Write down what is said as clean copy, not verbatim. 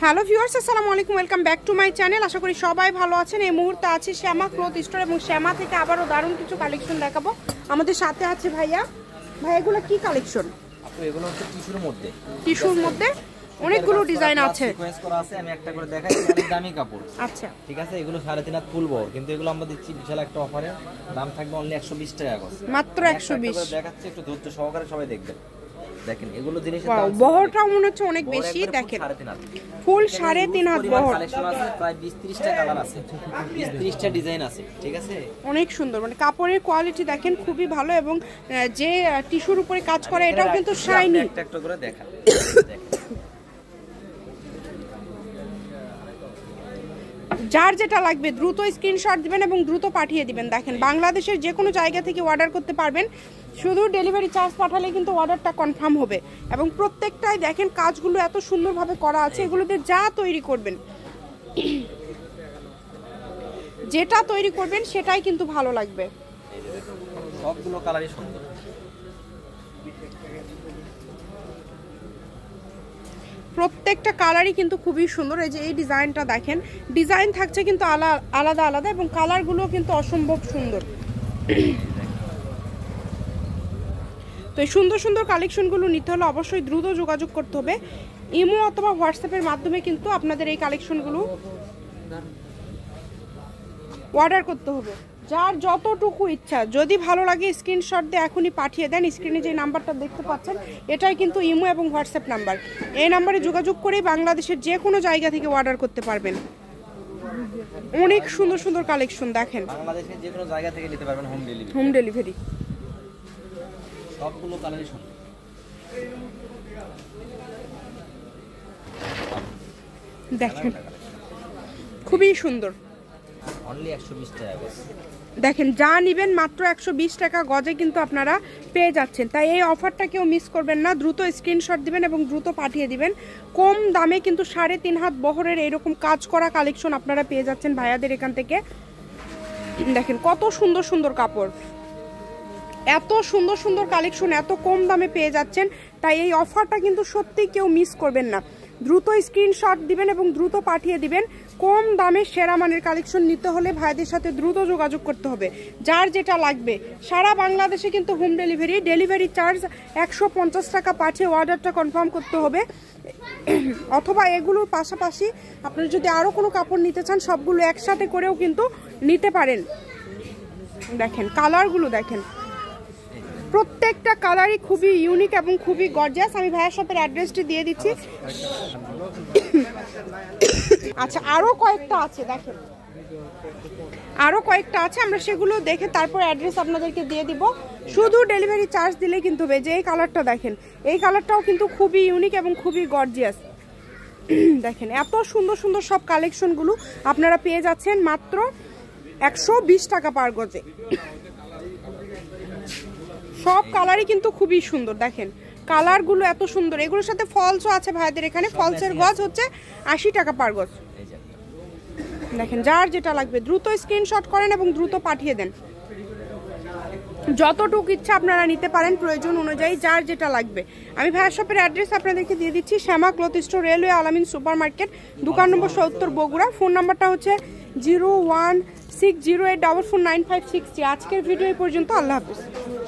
Hello viewers, আসসালামু আলাইকুম, welcome back to my channel. আশা করি সবাই ভালো আছেন। এই মুহূর্তে আছে শ্যামা ক্লথ স্টোর এবং শ্যামা থেকে আবারও দারুণ কিছু কালেকশন দেখাবো। আমাদের সাথে আছে ভাইয়া। ভাই এগুলো কি কালেকশন? আপু এগুলো হচ্ছে টিস্যুর মধ্যে। টিস্যুর মধ্যে অনেকগুলো ডিজাইন আছে। সিকোয়েন্স করা আছে, আমি একটা করে দেখাই। অনেক দামি কাপড়। আচ্ছা ঠিক আছে, এগুলো 3.5 হাত ফুল বহর, কিন্তু এগুলো আমরা দিচ্ছি বিশাল একটা অফারে। দাম থাকবে অনলি 120 টাকা করে। মাত্র 120 দেখাচ্ছি, একটু ধৈর্য সহকারে সবাই দেখবেন। দেখেন এগুলো জিনিসের দাম বহরটা মনে হচ্ছে অনেক বেশি। দেখেন ফুল 3.5 হাত বহর, কালেকশন আছে প্রায় 20-30টা কালার আছে, 20-30টা ডিজাইন আছে। ঠিক আছে, অনেক সুন্দর। মানে কাপড়ের কোয়ালিটি দেখেন খুবই ভালো এবং যে টিস্যুর উপরে কাজ করে এটাও কিন্তু শাইনি। একটা একটা করে দেখা। যার যেটা লাগবে দ্রুত স্ক্রিনশট দিবেন এবং দ্রুত পাঠিয়ে দিবেন। দেখেন বাংলাদেশের যে কোনো জায়গা থেকে অর্ডার করতে পারবেন, শুধু ডেলিভারি চার্জ পাঠালে কিন্তু অর্ডারটা কনফার্ম হবে। এবং প্রত্যেকটাই দেখেন কাজগুলো এত সুন্দরভাবে করা আছে। এগুলোতে যা তৈরি করবেন, যেটা তৈরি করবেন সেটাই কিন্তু ভালো লাগবে। সবগুলো কালারই সুন্দর, প্রত্যেকটা কালারই কিন্তু খুবই সুন্দর। এই যে এই ডিজাইনটা দেখেন, ডিজাইন থাকছে কিন্তু আলাদা আলাদা এবং কালারগুলো কিন্তু অসম্ভব সুন্দর। তো এই সুন্দর সুন্দর কালেকশনগুলো নিতে হলে অবশ্যই দ্রুত যোগাযোগ করতে হবে। ইমো অথবা হোয়াটসঅ্যাপের মাধ্যমে কিন্তু আপনাদের এই কালেকশনগুলো অর্ডার করতে হবে। যার যতটুকু ইচ্ছা, যদি ভালো লাগে স্ক্রিনশট দিয়ে এখনই পাঠিয়ে দেন। স্ক্রিনে যে নাম্বারটা দেখতে পাচ্ছেন এটাই কিন্তু ইমো এবং হোয়াটসঅ্যাপ নাম্বার। এই নাম্বারে যোগাযোগ করেই বাংলাদেশের যে কোনো জায়গা থেকে অর্ডার করতে পারবেন। অনেক সুন্দর সুন্দর কালেকশন দেখেন, বাংলাদেশের যে কোনো জায়গা থেকে নিতে পারবেন, হোম ডেলিভারি। সবগুলো কালারই সুন্দর। দেখেন খুবই সুন্দর। অনলি 120 টাকা করে। দেখেন যা নেবেন মাত্র 120 টাকা গজে কিন্তু আপনারা পেয়ে যাচ্ছেন। তাই এই অফারটা কেউ মিস করবেন না। দ্রুত স্ক্রিনশট দিবেন এবং দ্রুত পাঠিয়ে দিবেন। কম দামে কিন্তু 3.5 হাত বহরের এরকম কাজ করা কালেকশন আপনারা পেয়ে যাচ্ছেন ভাইয়াদের এখান থেকে। দেখেন কত সুন্দর সুন্দর কাপড়, এত সুন্দর সুন্দর কালেকশন এত কম দামে পেয়ে যাচ্ছেন। তাই এই অফারটা কিন্তু সত্যি কেউ মিস করবেন না। দ্রুত স্ক্রিনশট দিবেন এবং দ্রুত পাঠিয়ে দিবেন। কম দামে সেরা মানের কালেকশন নিতে হলে ভাইদের সাথে দ্রুত যোগাযোগ করতে হবে। যার যেটা লাগবে সারা বাংলাদেশে কিন্তু হোম ডেলিভারি। ডেলিভারি চার্জ 150 টাকা পাঠিয়ে অর্ডারটা কনফার্ম করতে হবে। অথবা এগুলোর পাশাপাশি আপনারা যদি আরও কোনো কাপড় নিতে চান সবগুলো একসাথে করেও কিন্তু নিতে পারেন। দেখেন কালারগুলো দেখেন, প্রত্যেকটা কালারই খুবই ইউনিক এবং খুবই গর্জিয়াস। আমি ভাইয়ার শপের অ্যাড্রেসটি দিয়ে দিচ্ছি। আচ্ছা আরও কয়েকটা আছে, দেখেন আরও কয়েকটা আছে, আমরা সেগুলো দেখে তারপর অ্যাড্রেস আপনাদেরকে দিয়ে দিব। শুধু ডেলিভারি চার্জ দিলে কিন্তু হবে। যে এই কালারটা দেখেন, এই কালারটাও কিন্তু খুবই ইউনিক এবং খুবই গর্জিয়াস। দেখেন এত সুন্দর সুন্দর সব কালেকশনগুলো আপনারা পেয়ে যাচ্ছেন মাত্র 120 টাকা পার গজে। সব কালারই কিন্তু খুবই সুন্দর। দেখেন কালারগুলো এত সুন্দর। এগুলোর সাথে ফলসও আছে ভাইদের এখানে। ফলসের গজ হচ্ছে 80 টাকা পার গজ। দেখেন যার যেটা লাগবে দ্রুত স্ক্রিনশট করেন এবং দ্রুত পাঠিয়ে দেন। যতটুকু ইচ্ছা আপনারা নিতে পারেন প্রয়োজন অনুযায়ী, যার যেটা লাগবে। আমি ভাইয়ার শপের অ্যাড্রেস আপনাদেরকে দিয়ে দিচ্ছি। Shyama cloth store, railway Alamin super market, দোকান নম্বর 70 বগুড়া। ফোন নাম্বারটা হচ্ছে 0160844956। আজকের ভিডিও এই পর্যন্ত। আল্লাহ হাফিজ।